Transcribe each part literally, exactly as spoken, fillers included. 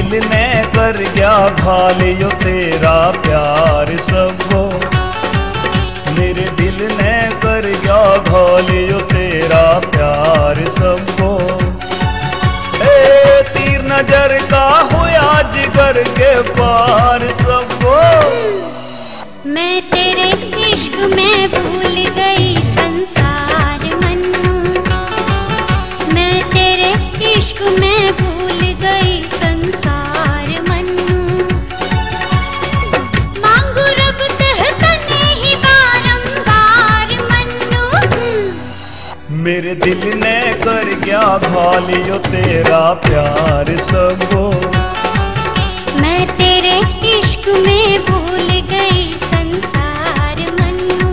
दिल ने कर गया घालियो तेरा प्यार सबको, मेरे दिल ने कर गया घालियो तेरा प्यार सबको। ए तीर नजर का हुआ जिगर के पार सबको। मैं तेरे इश्क में भूल गई संसार मन्नू, मैं तेरे इश्क में भूल गई संसार मन्नू। मांगू रब तने ही बारंबार मन्नू, मेरे दिल ने कर गया घालियो तेरा प्यार सबको, मैं तेरे इश्क में भूल गई संसार मन्नू।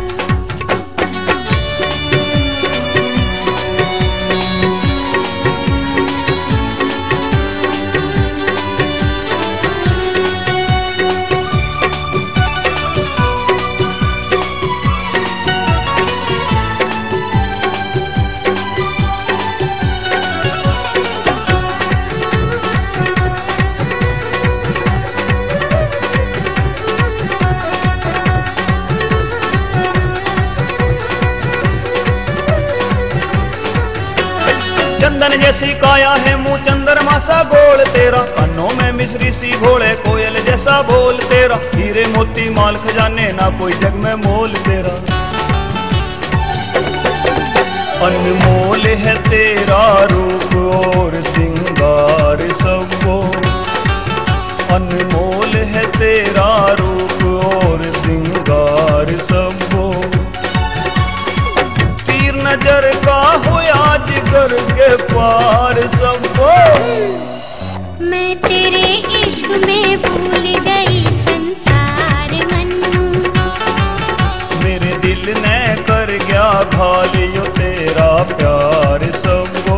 चंदन जैसी काया है मुंह चंद्रमा सा गोल तेरा, कानों में मिश्री सी घोड़े कोयल जैसा बोल तेरा। हीरे मोती माल खजाने ना कोई जग में मोल तेरा, अनमोल है तेरा रूप और सिंगार सबको, अनमोल है तेरा रूप और सिंगार सबको। तीर नजर का हुआ जिगर के पार सबको, मैं तेरे इश्क में भूल गई संसार मन्नू, मेरे दिल ने कर गया घालियो तेरा प्यार सबको।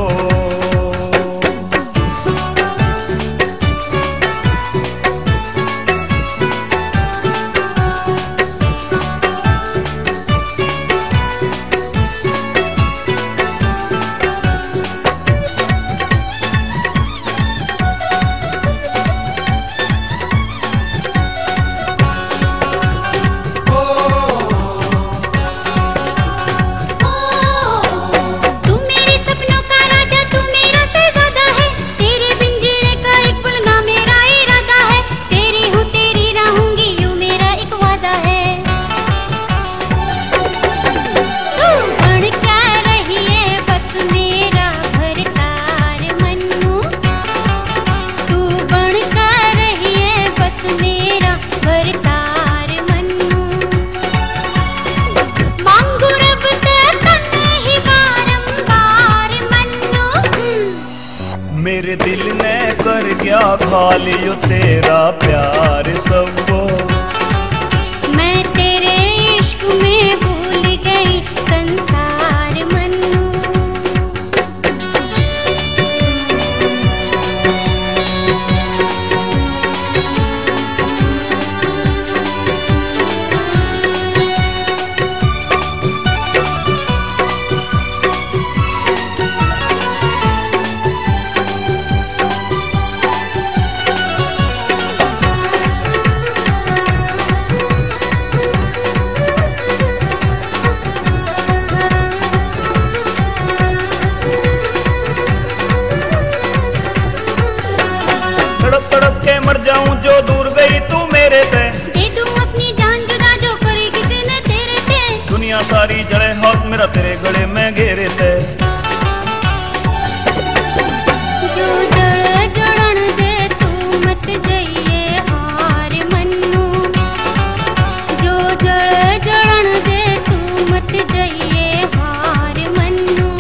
मेरे दिल ने कर गया घालियो तेरा प्यार सबको, मैं तेरे इश्क में भूल गई संसार मन्नू। तड़प तड़प के मर जाऊं जो दूर गई तू मेरे से, दे दूं अपनी जान जुदा जो करी किसी ने तेरे से। दुनिया सारी जड़े हाथ मेरा तेरे गले में घेरे थे, जो जड़ जड़न दे तू मत जाइए हार मन्नू, जो जड़ जड़न दे तू मत जाइए हार मन्नू।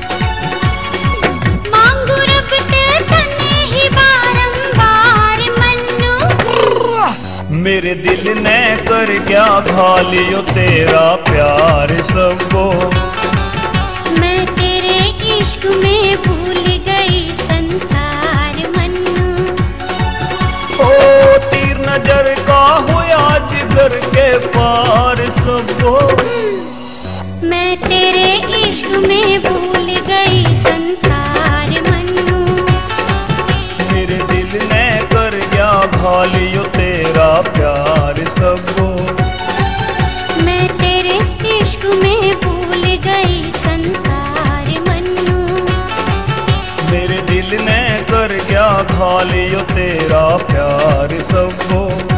मांगू रब ते तने ही बारंबार मन्नू, मेरे दिल ने कर गया घालियो तेरा प्यार सबको, मैं तेरे इश्क में भूल गई संसार मन्नू। ओ तीर नजर का हुआ जिगर के पार सबको, मैं तेरे इश्क में भूल गई संसार मन्नू, मेरे दिल ने खा लियो तेरा प्यार सबो।